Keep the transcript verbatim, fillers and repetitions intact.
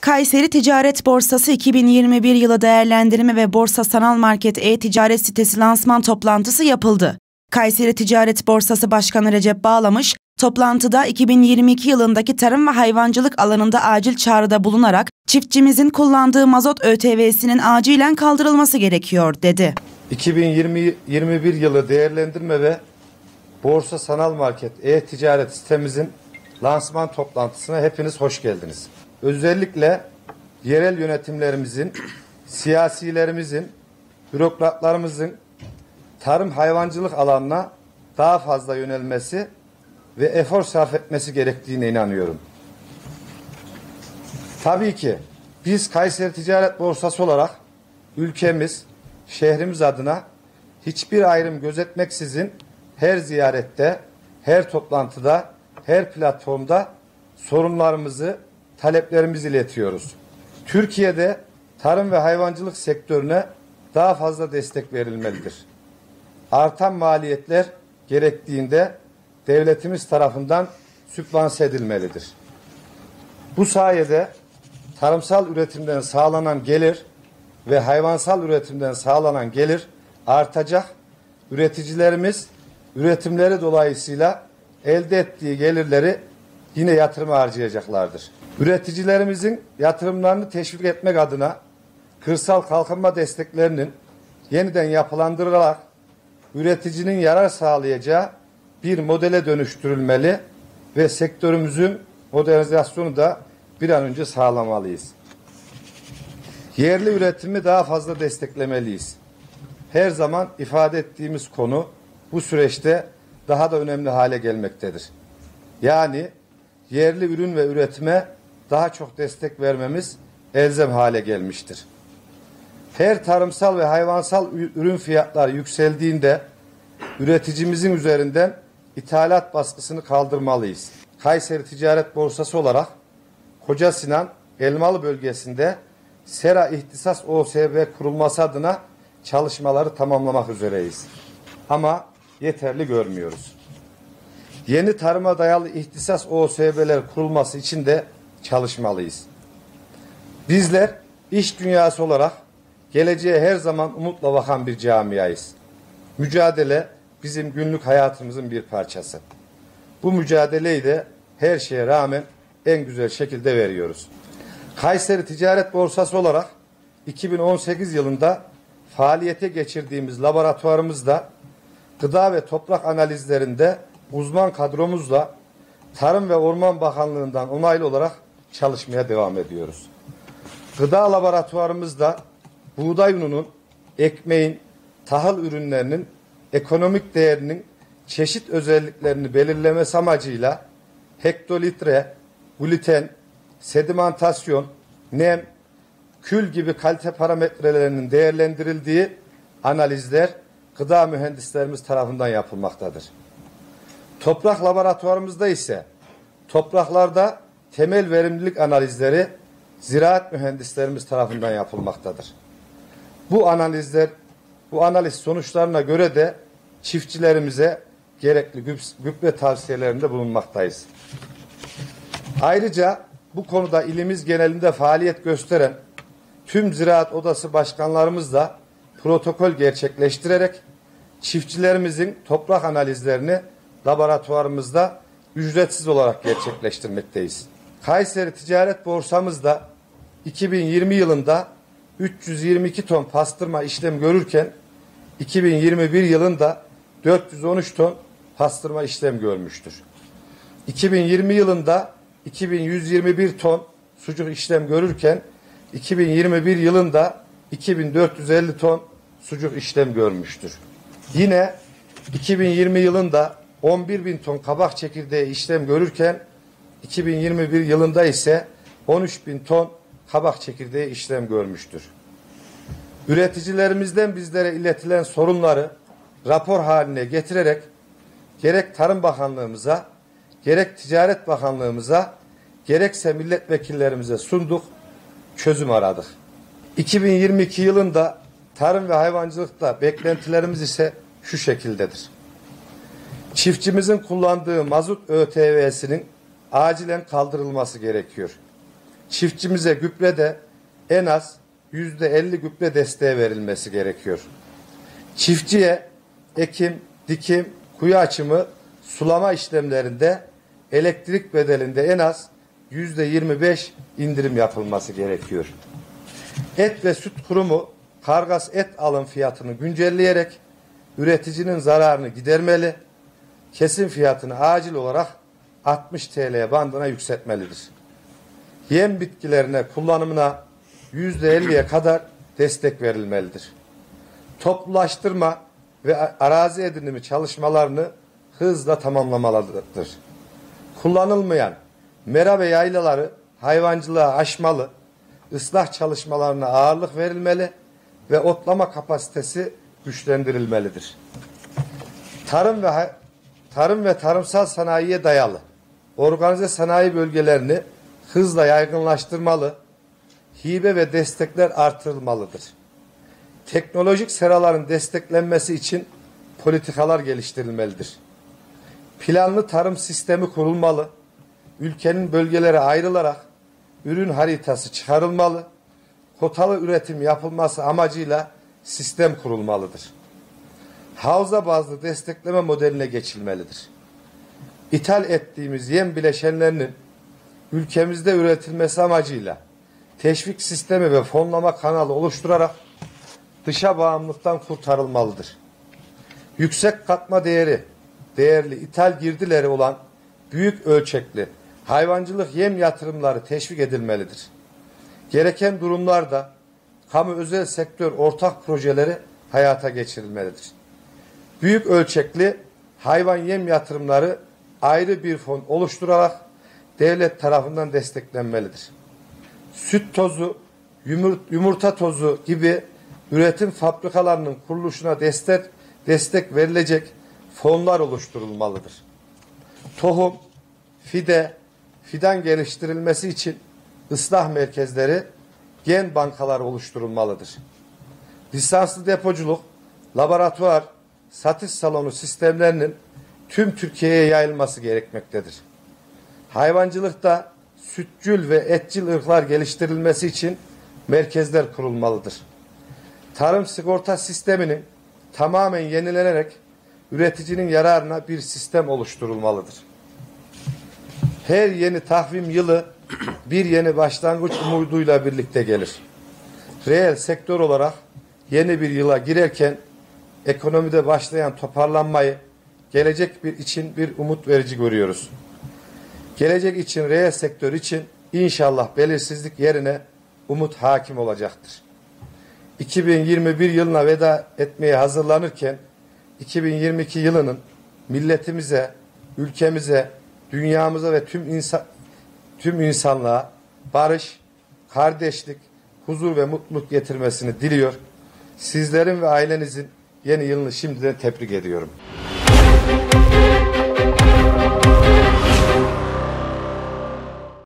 Kayseri Ticaret Borsası iki bin yirmi bir yılı değerlendirme ve Borsa Sanal Market e-ticaret sitesi lansman toplantısı yapıldı. Kayseri Ticaret Borsası Başkanı Recep Bağlamış, toplantıda iki bin yirmi iki yılındaki tarım ve hayvancılık alanında acil çağrıda bulunarak çiftçimizin kullandığı mazot ÖTV'sinin acilen kaldırılması gerekiyor dedi. iki bin yirmi bir yılı değerlendirme ve Borsa Sanal Market e-ticaret sitemizin lansman toplantısına hepiniz hoş geldiniz. Özellikle yerel yönetimlerimizin, siyasilerimizin, bürokratlarımızın tarım hayvancılık alanına daha fazla yönelmesi ve efor sarf etmesi gerektiğine inanıyorum. Tabii ki biz Kayseri Ticaret Borsası olarak ülkemiz, şehrimiz adına hiçbir ayrım gözetmeksizin her ziyarette, her toplantıda, her platformda sorunlarımızı, taleplerimizi iletiyoruz. Türkiye'de tarım ve hayvancılık sektörüne daha fazla destek verilmelidir. Artan maliyetler gerektiğinde devletimiz tarafından sübvanse edilmelidir. Bu sayede tarımsal üretimden sağlanan gelir ve hayvansal üretimden sağlanan gelir artacak. Üreticilerimiz üretimleri dolayısıyla elde ettiği gelirleri yine yatırıma harcayacaklardır. Üreticilerimizin yatırımlarını teşvik etmek adına kırsal kalkınma desteklerinin yeniden yapılandırılarak üreticinin yarar sağlayacağı bir modele dönüştürülmeli ve sektörümüzün modernizasyonu da bir an önce sağlamalıyız. Yerli üretimi daha fazla desteklemeliyiz. Her zaman ifade ettiğimiz konu bu süreçte daha da önemli hale gelmektedir. Yani yerli ürün ve üretime daha çok destek vermemiz elzem hale gelmiştir. Her tarımsal ve hayvansal ürün fiyatları yükseldiğinde üreticimizin üzerinden ithalat baskısını kaldırmalıyız. Kayseri Ticaret Borsası olarak Koca Sinan Elmalı bölgesinde Sera İhtisas O S B kurulması adına çalışmaları tamamlamak üzereyiz. Ama yeterli görmüyoruz. Yeni tarıma dayalı ihtisas O S B'ler kurulması için de çalışmalıyız. Bizler iş dünyası olarak geleceğe her zaman umutla bakan bir camiayız. Mücadele bizim günlük hayatımızın bir parçası. Bu mücadeleyi de her şeye rağmen en güzel şekilde veriyoruz. Kayseri Ticaret Borsası olarak iki bin on sekiz yılında faaliyete geçirdiğimiz laboratuvarımızda gıda ve toprak analizlerinde uzman kadromuzla Tarım ve Orman Bakanlığı'ndan onaylı olarak çalışmaya devam ediyoruz. Gıda laboratuvarımızda buğday ununun, ekmeğin, tahıl ürünlerinin ekonomik değerinin çeşit özelliklerini belirlemesi amacıyla hektolitre, gluten, sedimentasyon, nem, kül gibi kalite parametrelerinin değerlendirildiği analizler gıda mühendislerimiz tarafından yapılmaktadır. Toprak laboratuvarımızda ise topraklarda temel verimlilik analizleri ziraat mühendislerimiz tarafından yapılmaktadır. Bu analizler, bu analiz sonuçlarına göre de çiftçilerimize gerekli gübre tavsiyelerinde bulunmaktayız. Ayrıca bu konuda ilimiz genelinde faaliyet gösteren tüm ziraat odası başkanlarımızla protokol gerçekleştirerek çiftçilerimizin toprak analizlerini laboratuvarımızda ücretsiz olarak gerçekleştirmekteyiz. Kayseri Ticaret Borsamızda iki bin yirmi yılında üç yüz yirmi iki ton pastırma işlem görürken iki bin yirmi bir yılında dört yüz on üç ton pastırma işlem görmüştür. iki bin yirmi yılında iki bin yüz yirmi bir ton sucuk işlem görürken iki bin yirmi bir yılında iki bin dört yüz elli ton sucuk işlem görmüştür. Yine iki bin yirmi yılında on bir bin ton kabak çekirdeği işlem görürken iki bin yirmi bir yılında ise on üç bin ton kabak çekirdeği işlem görmüştür. Üreticilerimizden bizlere iletilen sorunları rapor haline getirerek gerek Tarım Bakanlığımıza, gerek Ticaret Bakanlığımıza, gerekse milletvekillerimize sunduk, çözüm aradık. iki bin yirmi iki yılında tarım ve hayvancılıkta beklentilerimiz ise şu şekildedir. Çiftçimizin kullandığı mazot ÖTV'sinin acilen kaldırılması gerekiyor. Çiftçimize gübrede en az yüzde elli gübre desteği verilmesi gerekiyor. Çiftçiye ekim, dikim, kuyu açımı, sulama işlemlerinde elektrik bedelinde en az yüzde yirmi beş indirim yapılması gerekiyor. Et ve süt kurumu kargas et alım fiyatını güncelleyerek üreticinin zararını gidermeli, kesim fiyatını acil olarak altmış TL bandına yükseltmelidir. Yem bitkilerine kullanımına yüzde elliye kadar destek verilmelidir. Toplulaştırma ve arazi edinimi çalışmalarını hızla tamamlamalıdır. Kullanılmayan mera ve yaylaları hayvancılığa aşmalı, ıslah çalışmalarına ağırlık verilmeli ve otlama kapasitesi güçlendirilmelidir. Tarım ve tarım ve tarımsal sanayiye dayalı organize sanayi bölgelerini hızla yaygınlaştırmalı, hibe ve destekler artırılmalıdır. Teknolojik seraların desteklenmesi için politikalar geliştirilmelidir. Planlı tarım sistemi kurulmalı, ülkenin bölgelere ayrılarak ürün haritası çıkarılmalı, kotalı üretim yapılması amacıyla sistem kurulmalıdır. Havza bazlı destekleme modeline geçilmelidir. İthal ettiğimiz yem bileşenlerinin ülkemizde üretilmesi amacıyla teşvik sistemi ve fonlama kanalı oluşturarak dışa bağımlılıktan kurtarılmalıdır. Yüksek katma değeri, değerli ithal girdileri olan büyük ölçekli hayvancılık yem yatırımları teşvik edilmelidir. Gereken durumlarda kamu özel sektör ortak projeleri hayata geçirilmelidir. Büyük ölçekli hayvan yem yatırımları ayrı bir fon oluşturarak devlet tarafından desteklenmelidir. Süt tozu, yumurta tozu gibi üretim fabrikalarının kuruluşuna destek, destek verilecek fonlar oluşturulmalıdır. Tohum, fide, fidan geliştirilmesi için ıslah merkezleri, gen bankaları oluşturulmalıdır. Lisanslı depoculuk, laboratuvar, satış salonu sistemlerinin tüm Türkiye'ye yayılması gerekmektedir. Hayvancılıkta sütcül ve etçil ırklar geliştirilmesi için merkezler kurulmalıdır. Tarım sigorta sisteminin tamamen yenilenerek üreticinin yararına bir sistem oluşturulmalıdır. Her yeni takvim yılı bir yeni başlangıç umuduyla birlikte gelir. Reel sektör olarak yeni bir yıla girerken ekonomide başlayan toparlanmayı gelecek bir için bir umut verici görüyoruz. Gelecek için, reel sektör için inşallah belirsizlik yerine umut hakim olacaktır. iki bin yirmi bir yılına veda etmeye hazırlanırken iki bin yirmi iki yılının milletimize, ülkemize, dünyamıza ve tüm insan tüm insanlığa barış, kardeşlik, huzur ve mutluluk getirmesini diliyor. Sizlerin ve ailenizin yeni yılını şimdiden tebrik ediyorum.